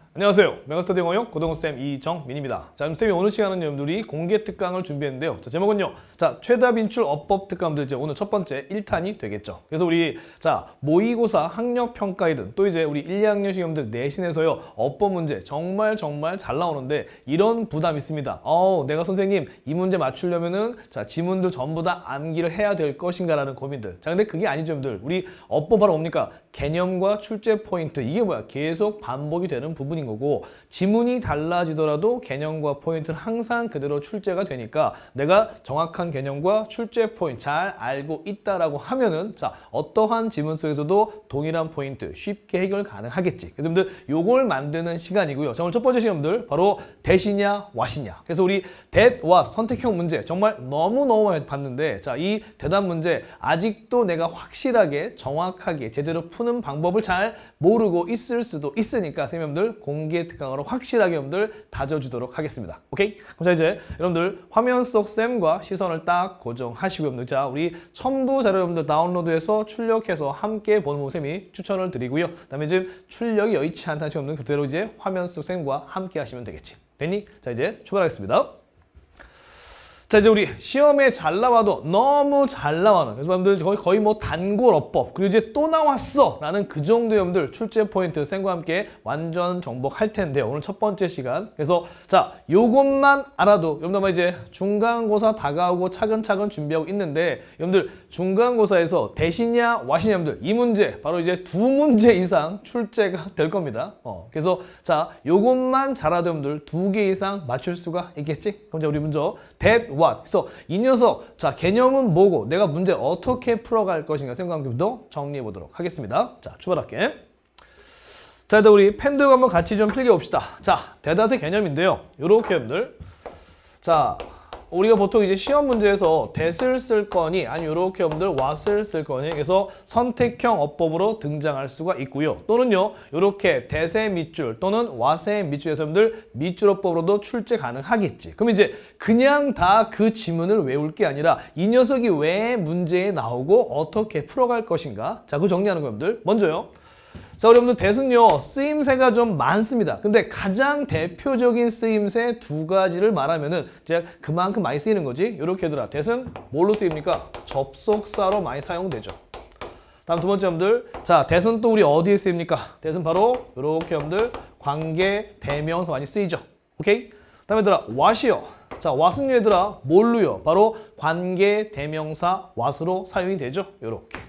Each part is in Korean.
안녕하세요. 메가스터디 영어용 고등어쌤 이정민입니다. 자, 쌤이 오늘 시간은 여러분들이 공개 특강을 준비했는데요. 자, 제목은요. 자, 최다 빈출 어법 특강들 이제 오늘 첫 번째 1탄이 되겠죠. 그래서 우리 모의고사 학력평가이든 또 이제 우리 1, 2학년 시험들 내신에서요. 어법 문제 정말 잘 나오는데 이런 부담 있습니다. 내가 선생님 이 문제 맞추려면은 지문들 전부 다 암기를 해야 될 것인가라는 고민들. 자, 근데 그게 아니죠, 여러분들. 우리 어법 바로 뭡니까? 개념과 출제 포인트. 이게 뭐야? 계속 반복이 되는 부분인 거고 지문이 달라지더라도 개념과 포인트는 항상 그대로 출제가 되니까 내가 정확한 개념과 출제 포인트 잘 알고 있다라고 하면은 어떠한 지문 속에서도 동일한 포인트 쉽게 해결 가능하겠지. 그래서 여러분들 요걸 만드는 시간이고요. 자, 오늘 첫 번째 시험들 바로 대시냐 왓이냐. 그래서 우리 that, what 선택형 문제 정말 너무너무 많이 봤는데 이 대답 문제 아직도 내가 확실하게 정확하게 제대로 푸는 방법을 잘 모르고 있을 수도 있으니까 선생님들 공개 특강으로 확실하게 여러분들 다져주도록 하겠습니다. 오케이? 그럼 이제 여러분들 화면 속 쌤과 시선을 딱 고정하시고 여러분들 우리 첨부 자료 여러분들 다운로드해서 출력해서 함께 보는 쌤이 추천을 드리고요. 그다음에 지금 출력이 여의치 않다는 친구들 그대로 이제 화면 속 쌤과 함께 하시면 되겠지. 됐니? 자, 이제 출발하겠습니다. 자, 이제 우리 시험에 잘 나와도 너무 잘 나와는 그래서 여러분들 거의 뭐 단골 어법 그리고 이제 또 나왔어 라는 그 정도 여러분들 출제 포인트 쌤과 함께 완전 정복할 텐데요. 오늘 첫 번째 시간 그래서 요것만 알아도 여러분들 아마 이제 중간고사 다가오고 차근차근 준비하고 있는데 여러분들 중간고사에서 대시냐 왓이냐 여러분들 이 문제 바로 이제 2문제 이상 출제가 될 겁니다. 그래서 요것만 잘하도 여러분들 2개 이상 맞출 수가 있겠지? 그럼 우리 먼저 that, what. 그래서 이 녀석, 개념은 뭐고 내가 문제 어떻게 풀어갈 것인가 생각부터 정리해 보도록 하겠습니다. 자, 출발할게. 자, 일단 우리 펜들과 한번 같이 좀 필기해 봅시다. 자, 대닷의 개념인데요. 요렇게 여러분들. 우리가 보통 이제 시험 문제에서 that을 쓸 거니 아니면 이렇게 여러분들 what을 쓸 거니 그래서 선택형 어법으로 등장할 수가 있고요. 또는요 이렇게 that의 밑줄 또는 what의 밑줄에서 여러분들 밑줄어법으로도 출제 가능하겠지. 그럼 이제 그냥 다 그 지문을 외울 게 아니라 이 녀석이 왜 문제에 나오고 어떻게 풀어갈 것인가. 자, 그거 정리하는 거 여러분들. 먼저요. 자, 우리 여러분들 that은요 쓰임새가 좀 많습니다. 근데 가장 대표적인 쓰임새 2가지를 말하면은 제가 그만큼 많이 쓰이는 거지. 이렇게 얘들아, that은 뭘로 쓰입니까? 접속사로 많이 사용되죠. 다음 두 번째 여러분들, that은 또 우리 어디에 쓰입니까? that은 바로 이렇게 여러분들 관계 대명사 많이 쓰이죠. 오케이? 다음 얘들아, what이요. what은 얘들아 뭘로요? 바로 관계 대명사 what으로 사용이 되죠. 이렇게.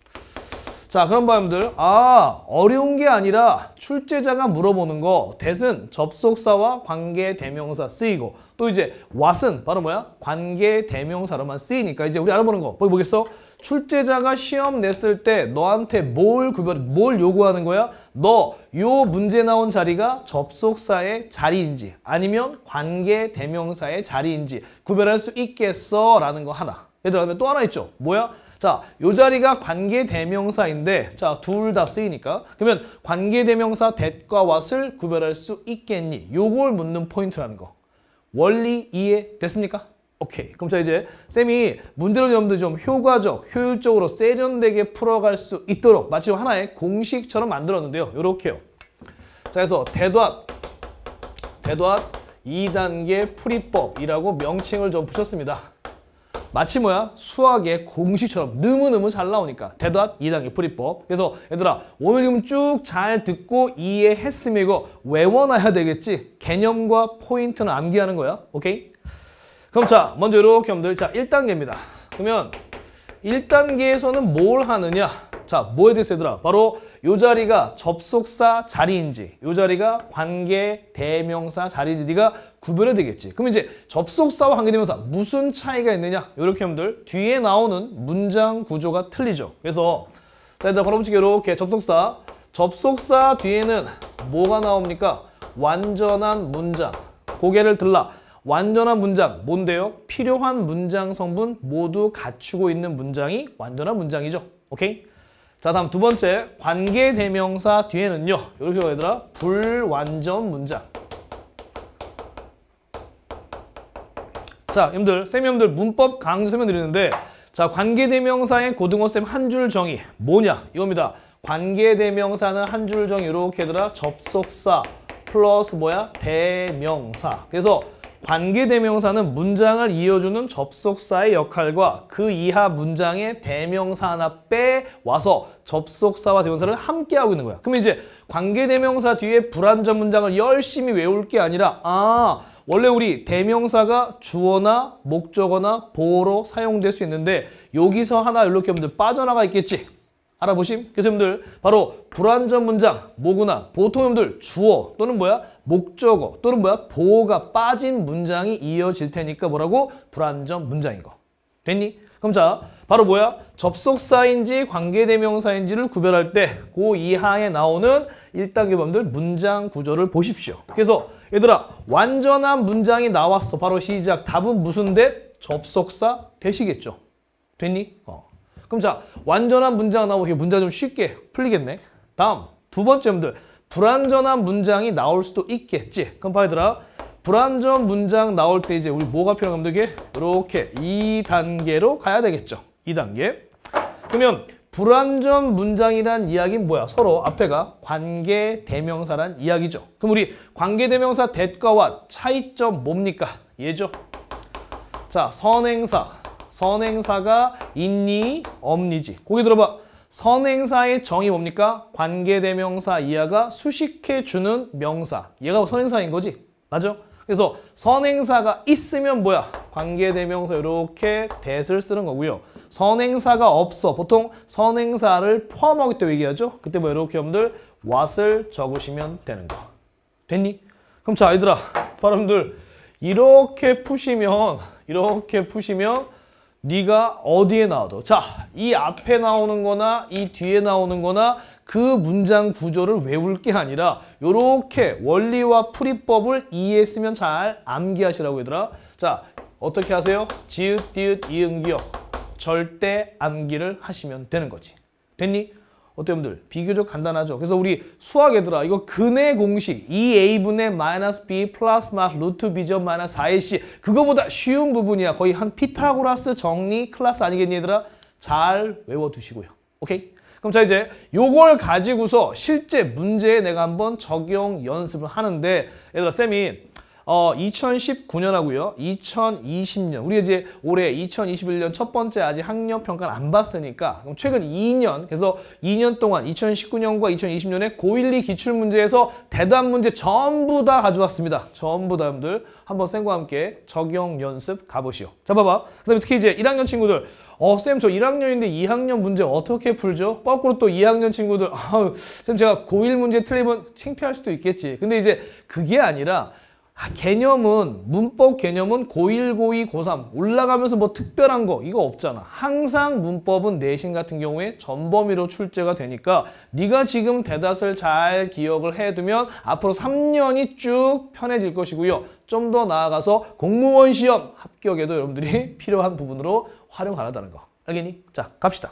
자, 그럼 여러분들 어려운 게 아니라 출제자가 물어보는 거 that은 접속사와 관계 대명사 쓰이고 또 이제 what은 바로 뭐야? 관계 대명사로만 쓰이니까 이제 우리 알아보는 거 보겠어? 출제자가 시험 냈을 때 너한테 뭘 요구하는 거야? 너 요 문제 나온 자리가 접속사의 자리인지 아니면 관계 대명사의 자리인지 구별할 수 있겠어? 라는 거 하나. 얘들아, 또 하나 있죠? 뭐야? 요 자리가 관계대명사인데 둘 다 쓰이니까 그러면 관계대명사 that과 what을 구별할 수 있겠니? 요걸 묻는 포인트라는 거. 원리 이해됐습니까? 오케이. 그럼 이제 쌤이 문제를 여러분들 좀 효율적으로 세련되게 풀어갈 수 있도록 마치 하나의 공식처럼 만들었는데요. 요렇게요. 그래서 that, what 2단계 풀이법이라고 명칭을 좀 붙였습니다. 마치 뭐야? 수학의 공식처럼 너무너무 잘 나오니까. that, what 2단계 풀이법. 그래서 얘들아 오늘 지금 쭉 잘 듣고 이해했으면 이거 외워놔야 되겠지? 개념과 포인트는 암기하는 거야. 오케이? 그럼 먼저 이렇게 여러분들 1단계입니다. 그러면 1단계에서는 뭘 하느냐? 뭐에 대해서 얘들아? 바로 요 자리가 접속사 자리인지 요 자리가 관계 대명사 자리인지 네가 구별해야 되겠지. 그럼 이제 접속사와 관계대명사 무슨 차이가 있느냐? 이렇게 여러분들 뒤에 나오는 문장 구조가 틀리죠. 그래서 일단 바로 붙이기 이렇게 접속사 뒤에는 뭐가 나옵니까? 완전한 문장. 고개를 들라. 완전한 문장 뭔데요? 필요한 문장 성분 모두 갖추고 있는 문장이 완전한 문장이죠. 오케이? 다음 두 번째 관계대명사 뒤에는요. 이렇게 얘들아 불완전 문장. 여러분들 쌤이 여러분들 문법 강좌 설명드리는데 관계대명사의 고등어쌤 한 줄 정의 뭐냐? 이겁니다. 관계대명사는 한 줄 정의 이렇게 얘들아 접속사 플러스 뭐야? 대명사. 그래서 관계대명사는 문장을 이어주는 접속사의 역할과 그 이하 문장의 대명사 하나 빼와서 접속사와 대명사를 함께 하고 있는 거야. 그럼 이제 관계대명사 뒤에 불완전 문장을 열심히 외울 게 아니라 원래 우리 대명사가 주어나 목적어나 보어로 사용될 수 있는데 여기서 하나 이렇게 여러분들 빠져나가 있겠지. 알아보심? 그래서 여러분들 바로 불완전 문장 뭐구나? 보통 여러분들 주어 또는 뭐야? 목적어 또는 뭐야? 보어가 빠진 문장이 이어질 테니까 뭐라고? 불완전 문장인 거. 됐니? 그럼 자 바로 뭐야? 접속사인지 관계대명사인지를 구별할 때 그 이하에 나오는 1단계 여러분들 문장 구조를 보십시오. 그래서 얘들아 완전한 문장이 나왔어. 바로 시작. 답은 무슨 대? 접속사 대시겠죠. 됐니? 그럼 자 완전한 문장 나오고 문장 좀 쉽게 풀리겠네. 다음 두 번째 여러분들 불완전한 문장이 나올 수도 있겠지. 그럼 봐 얘들아 불완전 문장 나올 때 이제 우리 뭐가 필요한 겁니까? 이렇게 2단계로 가야 되겠죠. 2단계. 그러면 불완전 문장이란 이야기는 뭐야? 서로 앞에가 관계대명사란 이야기죠. 그럼 우리 관계대명사 대가와 차이점 뭡니까? 얘죠. 자 선행사. 선행사가 있니? 없니지. 거기 들어봐. 선행사의 정의 뭡니까? 관계대명사 이하가 수식해주는 명사. 얘가 선행사인 거지. 맞아? 그래서 선행사가 있으면 뭐야? 관계대명사 이렇게 that을 쓰는 거고요. 선행사가 없어. 보통 선행사를 포함하기 때문에 얘기하죠. 그때 뭐 이렇게 여러분들 what을 적으시면 되는 거. 됐니? 그럼 자 얘들아 바로 여러분들 이렇게 푸시면 네가 어디에 나와도 자, 이 앞에 나오는 거나 이 뒤에 나오는 거나 그 문장 구조를 외울 게 아니라 요렇게 원리와 풀이법을 이해했으면 잘 암기하시라고 얘들아. 자, 어떻게 하세요? 지읒, 디귿, 이응, 기억. 절대 암기를 하시면 되는 거지. 됐니? 어때 여러분들? 비교적 간단하죠? 그래서 우리 수학 얘들아 이거 근의 공식 2a분의 마이너스 b 플러스 마 루트 b점 마이너스 4ac 그거보다 쉬운 부분이야. 거의 한 피타고라스 정리 클래스 아니겠니 얘들아? 잘 외워두시고요. 오케이? 그럼 자 이제 요걸 가지고서 실제 문제에 내가 한번 적용 연습을 하는데 얘들아 쌤이 2019년하고요. 2020년. 우리가 이제 올해 2021년 첫 번째 아직 학력 평가를 안 봤으니까 그럼 최근 2년 그래서 2년 동안 2019년과 2020년에 고1, 2 기출문제에서 대답 문제 전부 다 가져왔습니다. 전부 다 여러분들 한번 쌤과 함께 적용 연습 가보시오. 자 봐봐. 그다음에 특히 이제 1학년 친구들 쌤 저 1학년인데 2학년 문제 어떻게 풀죠? 거꾸로 또 2학년 친구들 쌤 제가 고1 문제 틀리면 창피할 수도 있겠지. 근데 이제 그게 아니라 개념은 문법 개념은 고1, 고2, 고3 올라가면서 뭐 특별한 거 이거 없잖아. 항상 문법은 내신 같은 경우에 전범위로 출제가 되니까 네가 지금 대닷을 잘 기억을 해두면 앞으로 3년이 쭉 편해질 것이고요. 좀 더 나아가서 공무원 시험 합격에도 여러분들이 필요한 부분으로 활용하라는 거. 알겠니? 자 갑시다.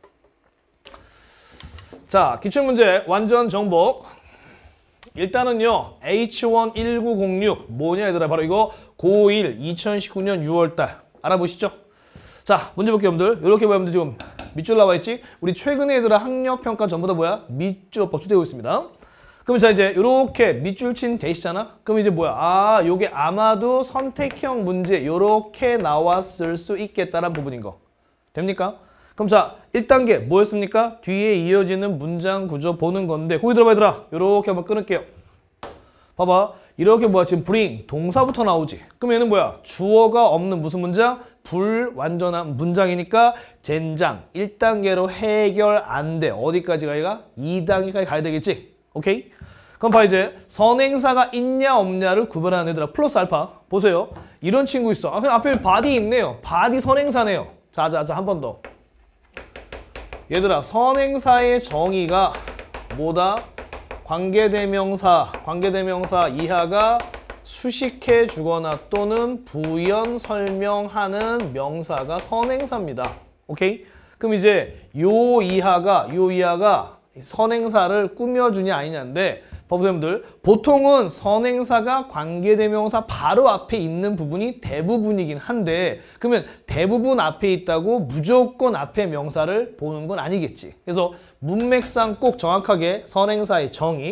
자 기출문제 완전 정복. 일단은요 H11906 뭐냐 얘들아 바로 이거 고1 2019년 6월달 알아보시죠. 자 문제 볼게요 여러분들. 이렇게 여러분들 지금 밑줄 나와 있지. 우리 최근에 얘들아 학력평가 전부 다 뭐야? 밑줄 법칙되고 있습니다. 그럼 자 이제 이렇게 밑줄 친 대시잖아. 그럼 이제 뭐야? 요게 아마도 선택형 문제 이렇게 나왔을 수 있겠다라는 부분인 거. 됩니까? 그럼 자 1단계 뭐였습니까? 뒤에 이어지는 문장 구조 보는 건데 거기 들어봐 얘들아. 이렇게 한번 끊을게요. 봐봐. 이렇게 뭐야 지금 bring 동사부터 나오지. 그럼 얘는 뭐야? 주어가 없는 무슨 문장? 불완전한 문장이니까 젠장 1단계로 해결 안 돼. 어디까지가 얘가? 2단계까지 가야 되겠지. 오케이? 그럼 봐 이제 선행사가 있냐 없냐를 구별하는 애들아 플러스 알파 보세요. 이런 친구 있어. 그냥 앞에 바디 있네요. 바디 선행사네요. 자자자 한 번 더. 얘들아 선행사의 정의가 뭐다? 관계대명사 이하가 수식해 주거나 또는 부연 설명하는 명사가 선행사입니다. 오케이? 그럼 이제 요 이하가 선행사를 꾸며주냐 아니냐인데 법조님들 보통은 선행사가 관계대명사 바로 앞에 있는 부분이 대부분이긴 한데 그러면 대부분 앞에 있다고 무조건 앞에 명사를 보는 건 아니겠지. 그래서 문맥상 꼭 정확하게 선행사의 정의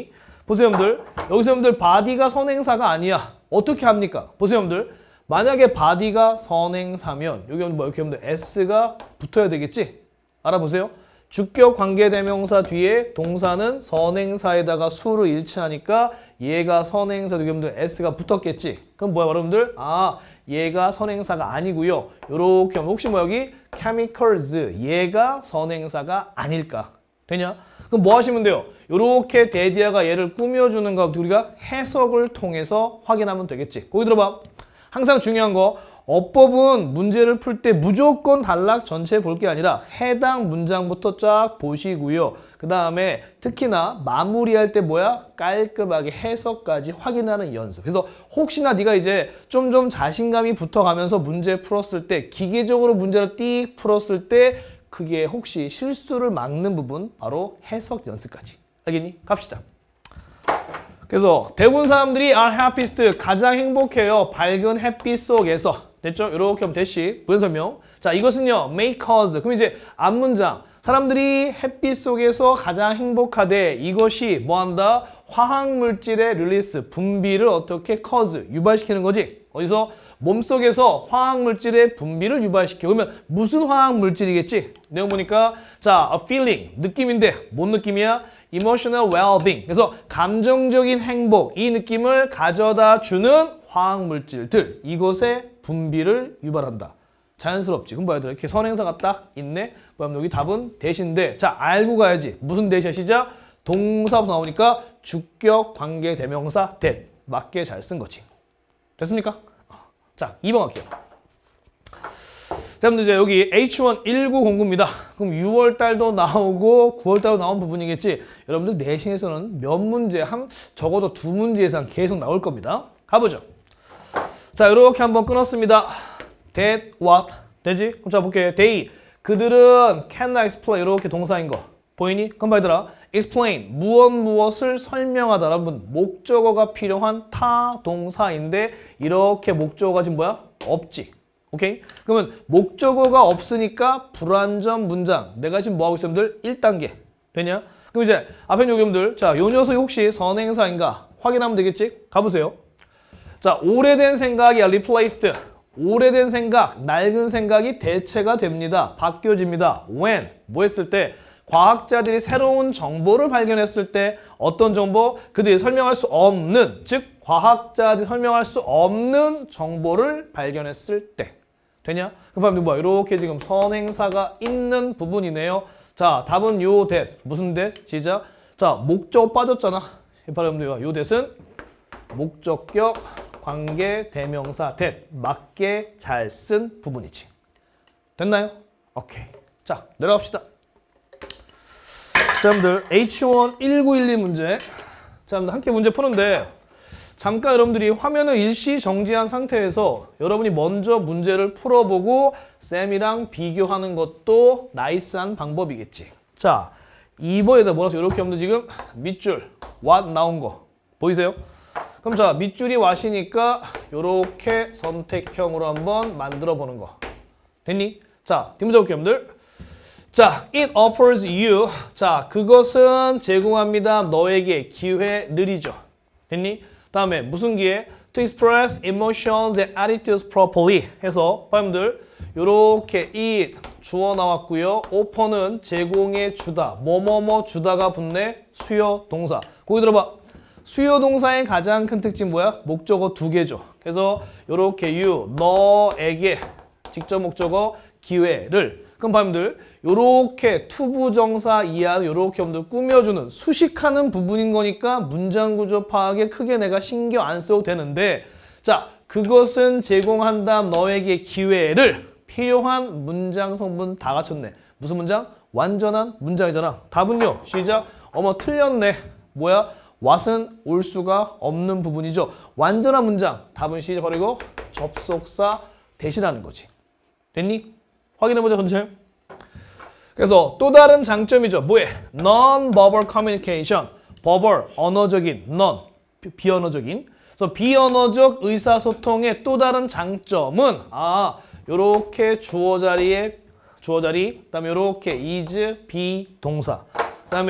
보세요, 여러분들. 여기서 여러분들 body가 선행사가 아니야. 어떻게 합니까? 보세요, 여러분들. 만약에 body가 선행사면 여기 뭐 이렇게 여러분들 s가 붙어야 되겠지? 알아보세요. 주격 관계대명사 뒤에 동사는 선행사에다가 수를 일치하니까 얘가 선행사 여러분들 s가 붙었겠지? 그럼 뭐야, 여러분들? 아, 얘가 선행사가 아니고요. 요렇게 하면 혹시 뭐 여기 chemicals 얘가 선행사가 아닐까? 되냐? 그럼 뭐 하시면 돼요? 요렇게 대디아가 얘를 꾸며주는 거 우리가 해석을 통해서 확인하면 되겠지. 거기 들어봐. 항상 중요한 거 어법은 문제를 풀 때 무조건 단락 전체 볼 게 아니라 해당 문장부터 쫙 보시고요. 그 다음에 특히나 마무리할 때 뭐야? 깔끔하게 해석까지 확인하는 연습. 그래서 혹시나 네가 이제 좀 자신감이 붙어가면서 문제 풀었을 때 기계적으로 문제를 띡 풀었을 때 그게 혹시 실수를 막는 부분 바로 해석 연습까지. 알겠니? 갑시다. 그래서 대부분 사람들이 are happiest 가장 행복해요. 밝은 햇빛 속에서. 됐죠? 이렇게 하면 대시. 부연 설명. 자, 이것은요. may cause. 그럼 이제 앞문장. 사람들이 햇빛 속에서 가장 행복하대. 이것이 뭐한다? 화학물질의 릴리스, 분비를 어떻게 cause, 유발시키는 거지. 어디서? 몸속에서 화학물질의 분비를 유발시켜. 그러면 무슨 화학물질이겠지? 내용 보니까 자, a feeling, 느낌인데 뭔 느낌이야? emotional well-being. 그래서 감정적인 행복, 이 느낌을 가져다 주는 화학물질들. 이것의 분비를 유발한다. 자연스럽지. 그럼 뭐야, 이렇게 선행사가 딱 있네. 그럼 여기 답은 대신데. 자, 알고 가야지. 무슨 대시야? 시작. 동사부터 나오니까 주격 관계 대명사 that. 맞게 잘 쓴 거지. 됐습니까? 자, 2번 갈게요. 자, 여러분들 이제 여기 H1 1909입니다. 그럼 6월 달도 나오고 9월 달도 나온 부분이겠지. 여러분들 내신에서는 몇 문제, 적어도 2문제 이상 계속 나올 겁니다. 가보죠. 자, 이렇게 한번 끊었습니다. That, what. 되지? 그럼 자, 볼게요. They. 그들은 cannot explain. 이렇게 동사인 거. 보이니? 그럼 봐, 얘들아. explain. 무엇을 설명하다. 여러분, 목적어가 필요한 타 동사인데 이렇게 목적어가 지금 뭐야? 없지. 오케이? 그러면 목적어가 없으니까 불완전 문장. 내가 지금 뭐 하고 있어, 여러분들? 1단계. 되냐? 그럼 이제 앞에 여기 여러분들. 자, 요 녀석이 혹시 선행사인가? 확인하면 되겠지? 가보세요. 자, 오래된 생각이 replaced. 오래된 생각, 낡은 생각이 대체가 됩니다. 바뀌어집니다. When? 뭐 했을 때? 과학자들이 새로운 정보를 발견했을 때 어떤 정보? 그들이 설명할 수 없는, 즉 과학자들이 설명할 수 없는 정보를 발견했을 때. 되냐? 그럼 뭐야? 이렇게 지금 선행사가 있는 부분이네요. 자, 답은 요 that. 무슨 that? 시작. 자, 목적어 빠졌잖아. 바로 요 that은 목적격 관계 대명사 that. 맞게 잘 쓴 부분이지. 됐나요? 오케이. 자, 내려갑시다. 자, 여러분들 H1 1912 문제. 자, 여러분들 함께 문제 푸는데 잠깐 여러분들이 화면을 일시 정지한 상태에서 여러분이 먼저 문제를 풀어보고 쌤이랑 비교하는 것도 나이스한 방법이겠지. 자, 2번에다 몰아서 이렇게 여러분들 지금 밑줄 what 나온 거 보이세요? 그럼 자, 밑줄이 what이니까 이렇게 선택형으로 한번 만들어 보는 거. 됐니? 자, 뒷문제 볼게요, 여러분들. 자, it offers you. 자, 그것은 제공합니다. 너에게 기회를이죠. 됐니? 다음에 무슨 기회? To express emotions and attitudes properly 해서 여러분들 요렇게 it 주어 나왔고요. offer는 제공해 주다. 뭐뭐뭐 주다가 붙네. 수요 동사. 거기 들어봐. 수요 동사의 가장 큰 특징 뭐야? 목적어 2개죠. 그래서 요렇게 you 너에게 직접 목적어 기회를. 그럼 여러분들 요렇게 투부정사 이하 요렇게 여러분들 꾸며주는 수식하는 부분인 거니까 문장 구조 파악에 크게 내가 신경 안 써도 되는데 자, 그것은 제공한다 너에게 기회를 필요한 문장 성분 다 갖췄네. 무슨 문장? 완전한 문장이잖아. 답은요. 시작. 어머 틀렸네. 뭐야? what은 올 수가 없는 부분이죠. 완전한 문장. 답은 시작 버리고 접속사 대신하는 거지. 됐니? 확인해보자, 전체. 그래서 또 다른 장점이죠. 뭐해? Non-verbal communication. verbal, 언어적인, non, 비언어적인. 그래서 비언어적 의사소통의 또 다른 장점은 요렇게 주어 자리, 그다음에 요렇게 is, be, 동사. 그다음에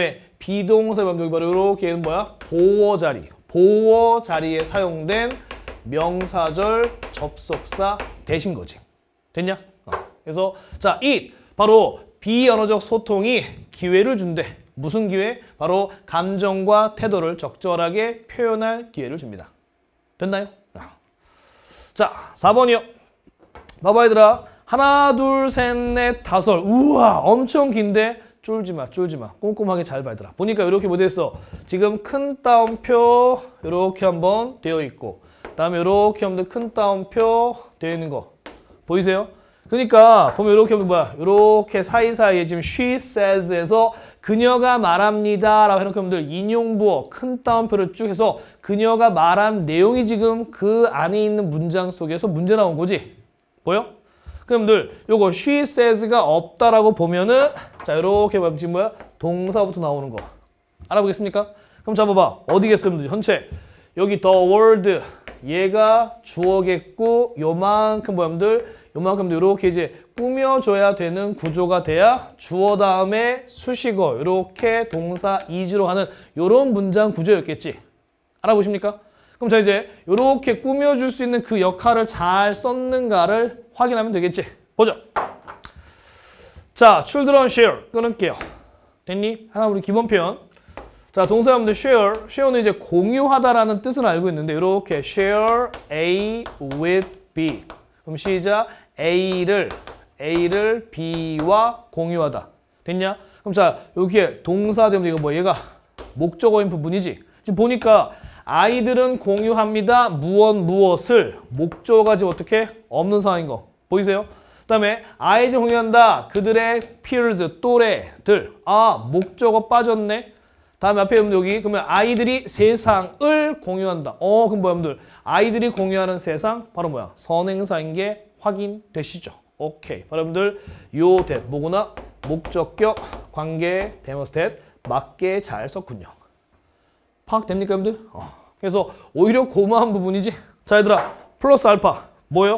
비동사 여기 바로 이렇게 뭐야? 보어 자리. 보어 자리에 사용된 명사절 접속사 대신 거지. 됐냐? 그래서 자, it 바로 비언어적 소통이 기회를 준대. 무슨 기회? 바로 감정과 태도를 적절하게 표현할 기회를 줍니다. 됐나요? 자, 4번이요. 봐봐 얘들아. 하나, 둘, 셋, 넷, 다섯. 우와, 엄청 긴데 쫄지 마, 쫄지 마. 꼼꼼하게 잘 봐 얘들아. 보니까 이렇게 뭐 됐어? 지금 큰 따옴표 이렇게 한번 되어 있고 그다음에 이렇게 하면 큰 따옴표 되어 있는 거 보이세요? 그러니까 보면 이렇게 하면 뭐야? 이렇게 사이사이에 지금 she says에서 그녀가 말합니다 라고 해놓고 여러분들 인용부어 큰 따옴표를 쭉 해서 그녀가 말한 내용이 지금 그 안에 있는 문장 속에서 문제 나온 거지? 보여? 그럼들 요거 she says가 없다라고 보면은 자 이렇게 보면 지금 뭐야? 동사부터 나오는 거 알아보겠습니까? 그럼 잡아봐. 어디겠습니까? 현재 여기 the word 얘가 주어겠고 요만큼 뭐야들 요만큼도 이렇게 이제 꾸며줘야 되는 구조가 돼야 주어 다음에 수식어 이렇게 동사 is로 하는 요런 문장 구조였겠지. 알아보십니까? 그럼 자 이제 이렇게 꾸며줄 수 있는 그 역할을 잘 썼는가를 확인하면 되겠지. 보자. 자, children share 끊을게요. 됐니? 하나 우리 기본 표현. 자, 동사 여러분들 share. share는 이제 공유하다라는 뜻은 알고 있는데 이렇게 share A with B. 그럼 시작. A를 B와 공유하다. 됐냐? 그럼 자, 여기에 동사 되면 이거 뭐 얘가 목적어인 부분이지. 지금 보니까 아이들은 공유합니다. 무엇을 목적어가 지금 어떻게 없는 상황인 거 보이세요? 그다음에 아이들 공유한다. 그들의 peers 또래들. 아, 목적어 빠졌네. 다음에 앞에 여기 그러면 아이들이 세상을 공유한다. 그럼 뭐야 여러분들? 아이들이 공유하는 세상 바로 뭐야? 선행사인 게 확인되시죠? 오케이. 여러분들 요 that 뭐구나? 목적격 관계 데모스탯 맞게 잘 썼군요. 파악됩니까 여러분들? 그래서 오히려 고마운 부분이지. 자 얘들아 플러스 알파 뭐예요?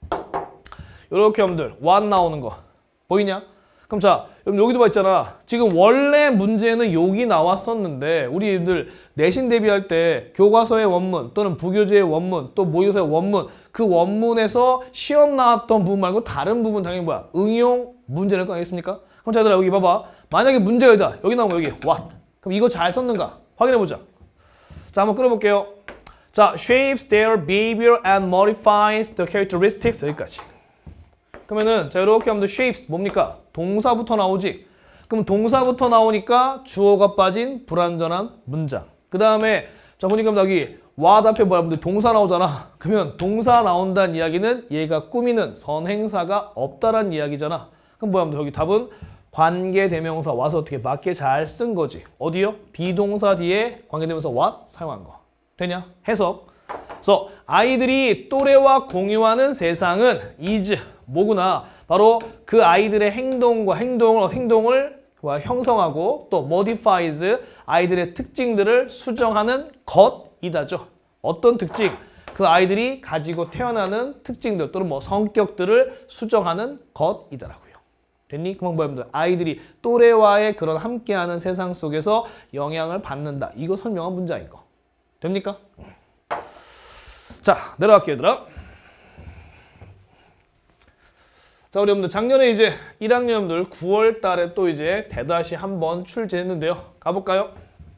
요렇게 여러분들 what 나오는 거 보이냐? 그럼 자 여러분 여기도 봐 있잖아. 지금 원래 문제는 여기 나왔었는데 우리들 내신 대비할 때 교과서의 원문 또는 부교재의 원문 또 모의고사의 원문 그 원문에서 시험 나왔던 부분 말고 다른 부분 당연히 뭐야? 응용 문제낼 거 아니겠습니까? 그럼 자 얘들아 여기 봐봐. 만약에 문제가 여기 나오면 여기 what. 그럼 이거 잘 썼는가? 확인해보자. 자 한번 끌어볼게요. 자 shapes their behavior and modifies the characteristics 여기까지. 그러면은 자 이렇게 하면 shapes 뭡니까? 동사부터 나오지. 그럼 동사부터 나오니까 주어가 빠진 불완전한 문장. 그 다음에 자 보니까 여기 what 앞에 뭐야? 동사 나오잖아. 그러면 동사 나온다는 이야기는 얘가 꾸미는 선행사가 없다라는 이야기잖아. 그럼 뭐야? 여기 답은 관계대명사 와서 어떻게 맞게 잘 쓴 거지. 어디요? 비동사 뒤에 관계대명사 what 사용한 거. 되냐? 해석. 그래서 아이들이 또래와 공유하는 세상은 is 뭐구나. 바로 그 아이들의 행동을 형성하고 또 modifies 아이들의 특징들을 수정하는 것이다죠. 어떤 특징? 그 아이들이 가지고 태어나는 특징들 또는 뭐 성격들을 수정하는 것이다라고요. 됐니? 그만 뭐야? 아이들이 또래와의 그런 함께하는 세상 속에서 영향을 받는다. 이거 설명한 문장인 거. 됩니까? 자, 내려갈게요, 얘들아. 자, 우리 여러분들 작년에 이제 1학년들 9월 달에 또 이제 대다시 한번 출제했는데요. 가볼까요?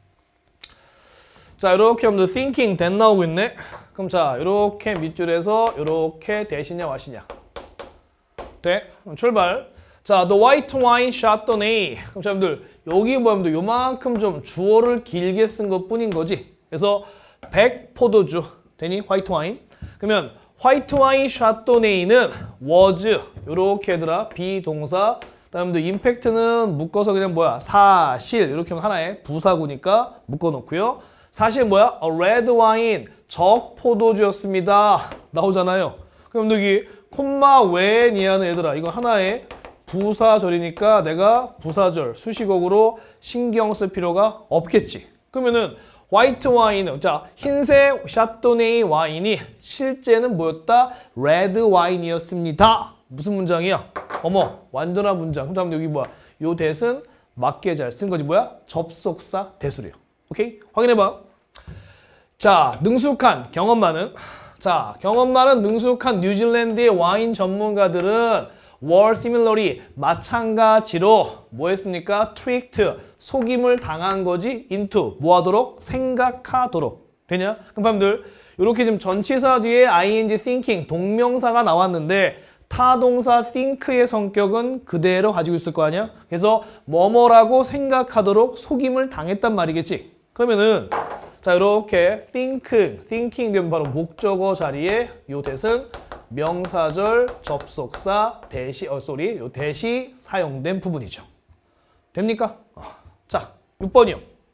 자, 이렇게 여러분들 thinking that 나오고 있네. 그럼 자, 이렇게 밑줄에서 이렇게 대시냐 와시냐. 돼? 그럼 출발. 자, the white wine chardonnay. 그럼 자, 여러분들 여기 뭐 여러분들 요만큼 좀 주어를 길게 쓴 것뿐인 거지. 그래서 100 포도주. 되니? 화이트 와인. 그러면 화이트 와인 샤토네이는 was 요렇게 얘들아 비동사. 그다음에 임팩트는 묶어서 그냥 뭐야? 사실 이렇게 하면 하나의 부사구니까 묶어 놓고요. 사실 뭐야? A red wine 적 포도주였습니다. 나오잖아요. 그럼 여기 콤마 외에 니아는 얘들아 이거 하나의 부사절이니까 내가 부사절 수식어구로 신경 쓸 필요가 없겠지. 그러면은 화이트 와인은 자 흰색 샤토네이 와인이 실제는 뭐였다? 레드 와인이었습니다. 무슨 문장이야? 어머 완전한 문장. 그다음 여기 뭐야? 요 대신 맞게 잘 쓴 거지 뭐야? 접속사 대수래요. 오케이? 확인해봐. 자, 능숙한, 경험 많은. 자, 경험 많은 능숙한 뉴질랜드의 와인 전문가들은 were similarly 마찬가지로 뭐 했습니까? tricked, 속임을 당한 거지 into 뭐 하도록? 생각하도록. 되냐? 그럼 여러분들 이렇게 지금 전치사 뒤에 ing thinking 동명사가 나왔는데 타동사 think의 성격은 그대로 가지고 있을 거 아니야? 그래서 뭐뭐라고 생각하도록 속임을 당했단 말이겠지. 그러면은 자 이렇게 thinking 되면 바로 목적어 자리에 요 대은 명사절 접속사 대시 요 대시 사용된 부분이죠. 됩니까? 자 6번이요.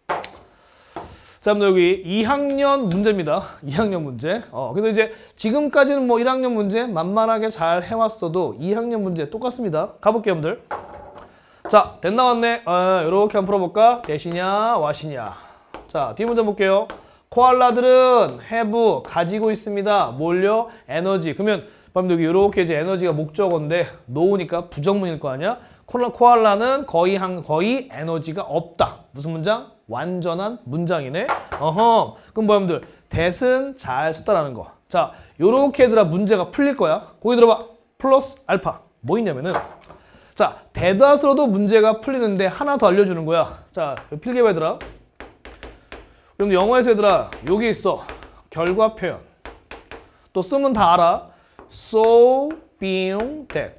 자, 여기 2학년 문제입니다. 2학년 문제. 그래서 이제 지금까지는 뭐 1학년 문제 만만하게 잘 해왔어도 2학년 문제 똑같습니다. 가볼게요, 여러분들. 자, 됐 나왔네. 이렇게 한번 풀어볼까? 대시냐, 와시냐. 자, 뒤 문제 볼게요. 코알라들은 have, 가지고 있습니다. 뭘요? 에너지. 그러면 여기 이렇게 이제 에너지가 목적어인데 노우니까 부정문일 거 아니야? 코알라는 거의 에너지가 없다. 무슨 문장? 완전한 문장이네. 그럼 뭐 여러분들 that은 잘 썼다라는 거. 자, 요렇게 얘들아 문제가 풀릴 거야. 거기 들어봐. 플러스 알파. 뭐 있냐면은 자, 대다수로도 문제가 풀리는데 하나 더 알려주는 거야. 자, 필기해봐 얘들아. 그럼 영어에서 얘들아 여기 있어. 결과 표현. 또 쓰면 다 알아. so, being, that.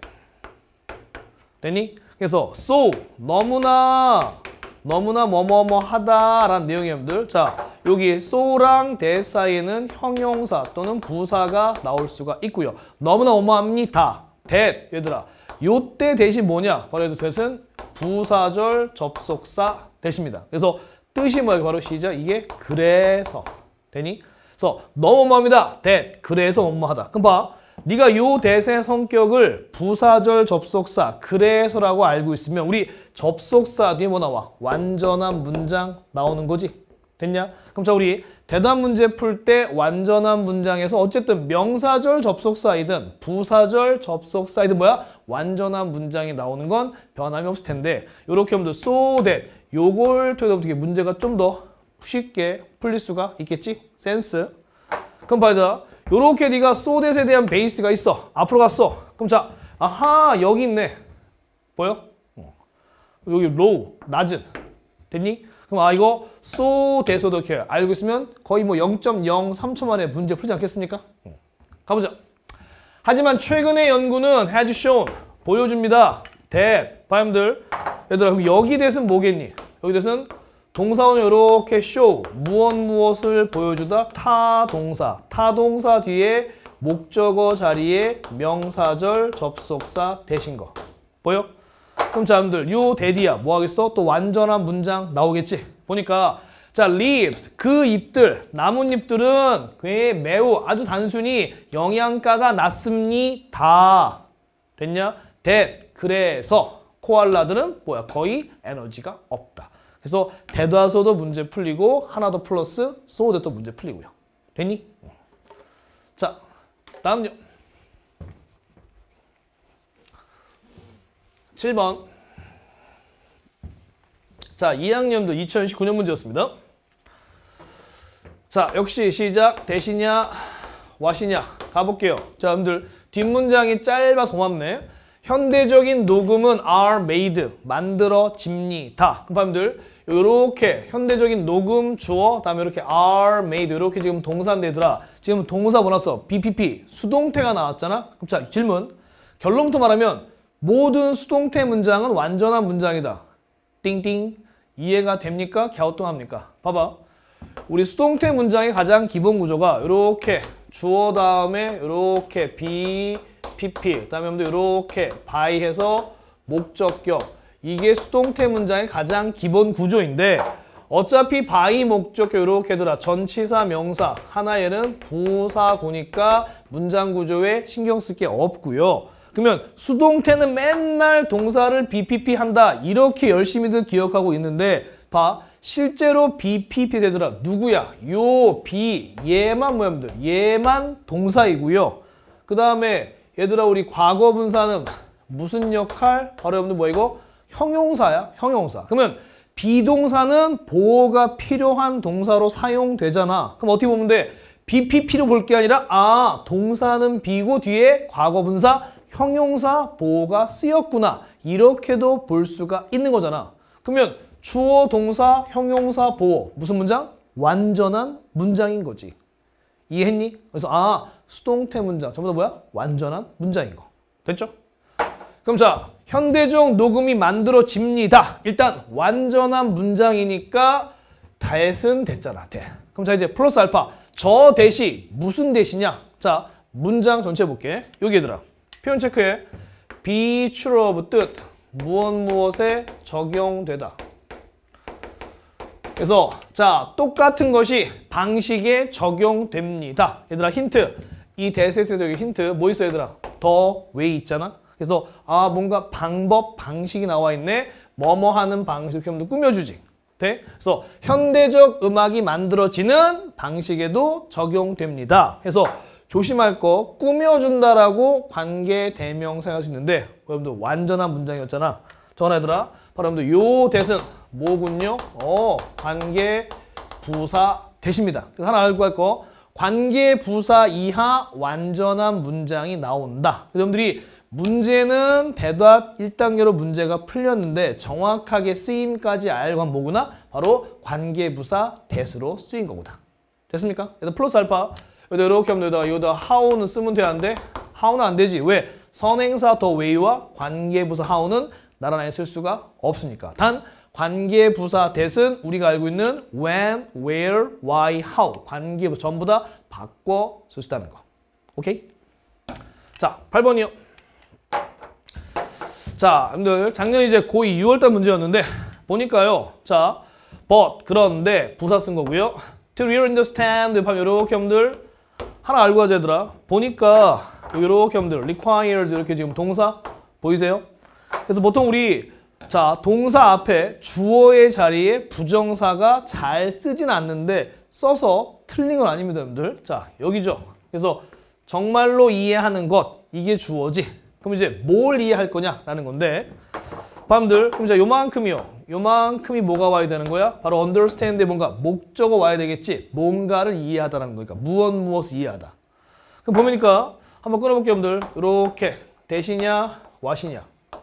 됐니? 그래서 so, 너무나 뭐뭐뭐 하다라는 내용이 여러분들. 자, 여기 so랑 that 사이에는 형용사 또는 부사가 나올 수가 있고요. 너무나 뭐뭐합니다. that, 얘들아. 요때 대신 뭐냐? 바로 that은 부사절 접속사 대신입니다. 그래서 뜻이 뭐야? 바로 시작. 이게 그래서. 되니? 그래서 너무 뭐뭐합니다. that. 그래서 뭐뭐하다. 그럼 봐. 네가 요 that의 성격을 부사절 접속사 그래서라고 알고 있으면 우리 접속사 뒤에 뭐 나와? 완전한 문장 나오는 거지. 됐냐? 그럼 자 우리 대답 문제 풀 때 완전한 문장에서 어쨌든 명사절 접속사이든 부사절 접속사이든 뭐야? 완전한 문장이 나오는 건 변함이 없을 텐데 요렇게 하면 so that 요걸 통해서 어떻게 문제가 좀 더 쉽게 풀릴 수가 있겠지? 센스. 그럼 봐자. 요렇게 네가 so that에 대한 베이스가 있어. 앞으로 갔어. 그럼 자, 아하 여기 있네. 보여? 여기 low, 낮은. 됐니? 그럼 이거 so that에서도 이렇게 알고 있으면 거의 뭐 0.03초 만에 문제 풀지 않겠습니까? 가보자. 하지만 최근의 연구는 has shown, 보여줍니다. that, 바람들. 얘들아 그럼 여기 that은 뭐겠니? 여기 that은 동사원은 이렇게 show, 무엇을 보여주다? 타동사 뒤에 목적어 자리에 명사절 접속사 대신 거. 보여? 그럼 자, 여러분들 요 대디야 뭐 하겠어? 또 완전한 문장 나오겠지? 보니까 자, leaves, 그 잎들, 나뭇잎들은 매우 아주 단순히 영양가가 낮습니다. 됐냐? that, 그래서 코알라들은 뭐야? 거의 에너지가 없다. 그래서 대다수도 문제 풀리고 하나 더 플러스 so that도 문제 풀리고요. 됐니? 자, 다음요. 7번. 자, 2학년도 2019년 문제였습니다. 자, 역시 시작. 대시냐, 와시냐. 가볼게요. 자, 여러분들 뒷문장이 짧아서 고맙네. 현대적인 녹음은 are made, 만들어집니다. 그럼 여러분들 이렇게 현대적인 녹음 주어, 다음에 이렇게 are made 이렇게 지금 동사인데 얘들아 지금 동사 뭐 나왔어? BPP, 수동태가 나왔잖아. 그럼 자, 질문. 결론부터 말하면 모든 수동태 문장은 완전한 문장이다. 띵띵. 이해가 됩니까? 갸우뚱합니까? 봐봐. 우리 수동태 문장의 가장 기본 구조가 이렇게 주어 다음에 이렇게 BPP, 그다음에 이렇게 by 해서 목적격. 이게 수동태 문장의 가장 기본 구조인데 어차피 by 목적격 이렇게 들아 전치사 명사 하나에는 부사구니까 문장 구조에 신경 쓸 게 없고요. 그러면 수동태는 맨날 동사를 BPP 한다. 이렇게 열심히들 기억하고 있는데 봐. 실제로 BPP 되더라. 누구야? 요 B 얘만 뭐야들 얘만 동사이고요. 그 다음에 얘들아 우리 과거 분사는 무슨 역할? 바로 여러분들 뭐 이거? 형용사야, 형용사. 그러면 비동사는 보어가 필요한 동사로 사용되잖아. 그럼 어떻게 보면 돼? BPP로 볼 게 아니라 동사는 B고 뒤에 과거분사, 형용사, 보어가 쓰였구나. 이렇게도 볼 수가 있는 거잖아. 그러면 주어, 동사, 형용사, 보어. 무슨 문장? 완전한 문장인 거지. 이해했니? 그래서 수동태 문장. 전부 다 뭐야? 완전한 문장인 거. 됐죠? 그럼 자, 현대적 녹음이 만들어집니다. 일단 완전한 문장이니까 that은 됐잖아. that. 그럼 자 이제 플러스 알파. 저 대시 무슨 대시냐? 자, 문장 전체 볼게. 여기 얘들아. 표현 체크해. be true of 뜻. 무엇에 적용되다. 그래서 자, 똑같은 것이 방식에 적용됩니다. 얘들아 힌트. 이 대세에서 여기 힌트 뭐 있어 얘들아? 더 왜 있잖아. 그래서 뭔가 방법, 방식이 나와 있네. 뭐뭐 하는 방식 이렇게 하면 꾸며주지. 돼? 그래서 현대적 음악이 만들어지는 방식에도 적용됩니다. 그래서 조심할 거 꾸며준다라고 관계 대명 사용할 수 있는데 여러분들 완전한 문장이었잖아. 전화들아 바로 여러분들 요 대신 뭐군요? 관계 부사 대시입니다. 그래서 하나 알고 할 거 관계 부사 이하 완전한 문장이 나온다. 여러분들이 문제는 대답 1단계로 문제가 풀렸는데 정확하게 쓰임까지 알고 하면 뭐구나? 바로 관계부사 that으로 쓰인 거구나. 됐습니까? 일단 플러스 알파. 이렇게 하면 되다. 여기다 how는 쓰면 되는데 how는 안 되지. 왜? 선행사 the way와 관계부사 how는 나란히 쓸 수가 없으니까. 단 관계부사 that은 우리가 알고 있는 when, where, why, how 관계부사 전부 다 바꿔 쓸 수 있다는 거. 오케이? 자, 8번이요. 자, 여러분들 작년 이제 고2 6월달 문제였는데 보니까요. 자, but 그런데 부사 쓴 거고요. to really understand 하면 이렇게 여러분들 하나 알고 하자 얘들아. 보니까 이렇게 여러분들 requires 이렇게 지금 동사 보이세요? 그래서 보통 우리 자, 동사 앞에 주어의 자리에 부정사가 잘 쓰진 않는데 써서 틀린 건 아닙니다, 여러분들. 자, 여기죠. 그래서 정말로 이해하는 것 이게 주어지. 그럼 이제 뭘 이해할 거냐라는 건데 여러분들 그럼 이제 요만큼이요. 요만큼이 뭐가 와야 되는 거야? 바로 understand에 뭔가 목적어 와야 되겠지. 뭔가를 이해하다라는 거니까 무엇을 이해하다. 그럼 보니까 한번 끊어볼게요, 여러분들. 이렇게 대시냐, what이냐.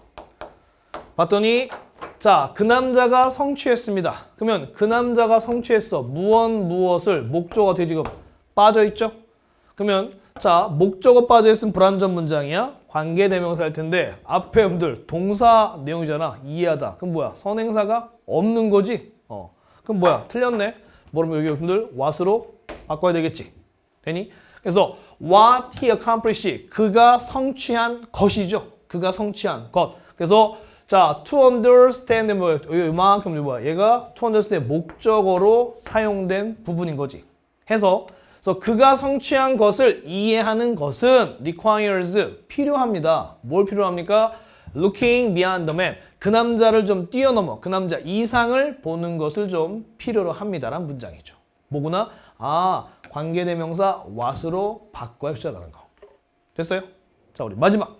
봤더니 자, 그 남자가 성취했습니다. 그러면 그 남자가 성취했어. 무엇을 목적어가 뒤에 지금 빠져있죠? 그러면 자, 목적어 빠져있으면 불완전 문장이야. 관계대명사일 텐데 앞에 여러분들 동사 내용이잖아. 이해하다. 그럼 뭐야? 선행사가 없는 거지? 그럼 뭐야? 틀렸네. 뭐라면 여기 여러분들 what으로 바꿔야 되겠지. 되니? 그래서 what he accomplished. 그가 성취한 것이죠. 그가 성취한 것. 그래서 자, to understand 뭐야? 이만큼 뭐야? 얘가 to understand 목적어로 사용된 부분인 거지. 해서 그래서 그가 성취한 것을 이해하는 것은 requires 필요합니다. 뭘 필요합니까? looking beyond the man. 그 남자를 좀 뛰어넘어. 그 남자 이상을 보는 것을 좀 필요로 합니다라는 문장이죠. 뭐구나? 관계대명사 what으로 바꿔야 주자라는 거. 됐어요? 자, 우리 마지막.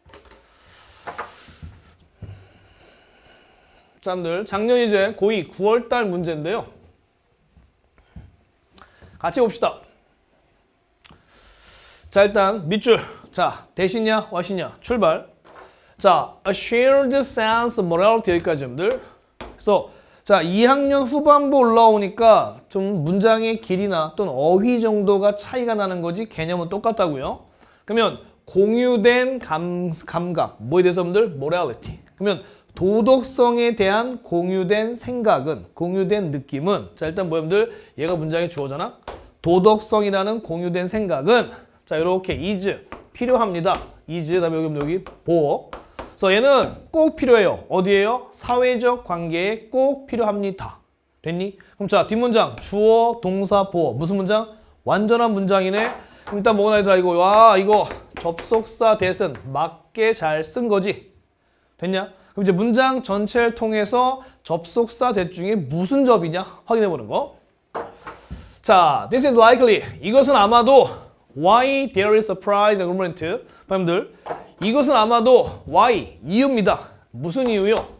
자, 여러분들 작년 이제 고2 9월달 문제인데요. 같이 봅시다. 자, 일단 밑줄. 자, 대시냐, what이냐. 출발. 자, a shared sense of morality 여기까지 여러분들. 그래서 자, 2학년 후반부 올라오니까 좀 문장의 길이나 또는 어휘 정도가 차이가 나는 거지 개념은 똑같다고요. 그러면 공유된 감각, 뭐에 대해서 여러분들? morality. 그러면 도덕성에 대한 공유된 생각은, 공유된 느낌은 자, 일단 뭐 여러분들? 얘가 문장의 주어잖아. 도덕성이라는 공유된 생각은 자, 이렇게 is 필요합니다. is 그다음에 여기 보어. 그래서 얘는 꼭 필요해요. 어디에요? 사회적 관계에 꼭 필요합니다. 됐니? 그럼 자, 뒷문장 주어, 동사, 보어. 무슨 문장? 완전한 문장이네. 그럼 일단 뭐가 얘들아 이거 이거 접속사 that은 맞게 잘 쓴 거지. 됐냐? 그럼 이제 문장 전체를 통해서 접속사 that 중에 무슨 접이냐 확인해 보는 거. 자, this is likely. 이것은 아마도 why there is surprise agreement. 여러분들, 이것은 아마도 why 이유입니다. 무슨 이유요?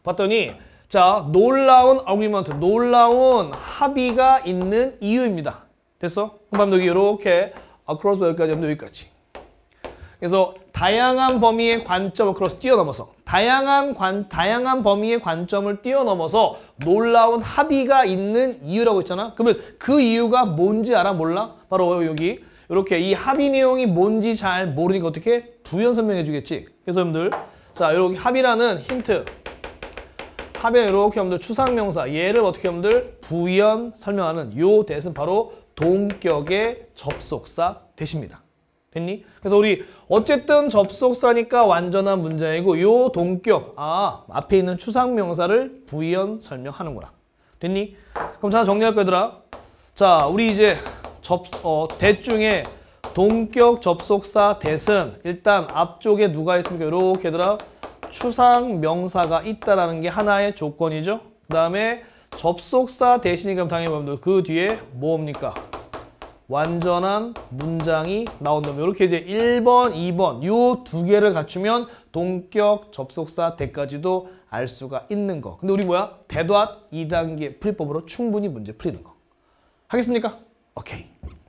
봤더니 자, 놀라운 어그리먼트, 놀라운 합의가 있는 이유입니다. 됐어? 그럼 여기 이렇게 across 여기까지 하면 여기까지. 그래서 다양한 범위의 관점을 크로스 뛰어넘어서 다양한 범위의 관점을 뛰어넘어서 놀라운 합의가 있는 이유라고 했잖아. 그러면 그 이유가 뭔지 알아? 몰라? 바로 여기 이렇게 이 합의 내용이 뭔지 잘 모르니까 어떻게 부연 설명해 주겠지. 그래서 여러분들 자, 이렇게 합의라는 힌트. 합의는 이렇게 여러분들 추상명사 얘를 어떻게 여러분들 부연 설명하는 요 대신 바로 동격의 접속사 대시입니다. 됐니? 그래서 우리 어쨌든 접속사니까 완전한 문장이고 요 동격 앞에 있는 추상명사를 부연 설명하는구나. 됐니? 그럼 자 정리할 거야 얘들아. 자 우리 이제 대 중에 동격 접속사 대은 일단 앞쪽에 누가 있습니까? 이렇게 얘들아 추상명사가 있다라는 게 하나의 조건이죠. 그 다음에 접속사 대신이 그럼 당연히 여러분들 그 뒤에 뭡니까? 완전한 문장이 나온다면 이렇게 이제 1번, 2번 요 두 개를 갖추면 동격 접속사 대까지도 알 수가 있는 거. 근데 우리 뭐야? 대도합 2단계 풀이법으로 충분히 문제 풀리는 거. 하겠습니까? 오케이.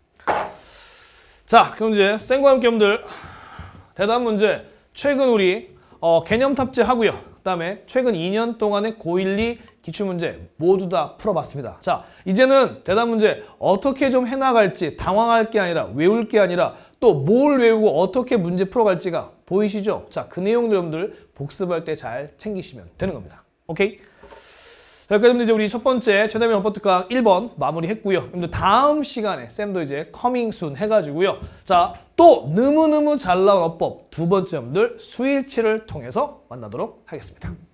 자, 그럼 이제 쌤과 함께 여러분들 대도합 문제 최근 우리 개념 탑재하고요. 그 다음에 최근 2년 동안의 고1, 2 기출문제 모두 다 풀어봤습니다. 자, 이제는 대답 문제 어떻게 좀 해나갈지 당황할 게 아니라 외울 게 아니라 또 뭘 외우고 어떻게 문제 풀어갈지가 보이시죠? 자, 그 내용들 여러분들 복습할 때 잘 챙기시면 되는 겁니다. 오케이? 자, 여기까지 이제 우리 첫 번째 최대면 어퍼트강 1번 마무리했고요. 여러분들 다음 시간에 쌤도 이제 커밍 순 해가지고요. 자, 또 너무너무 잘 나온 어법 두 번째 여러분들 수일치를 통해서 만나도록 하겠습니다.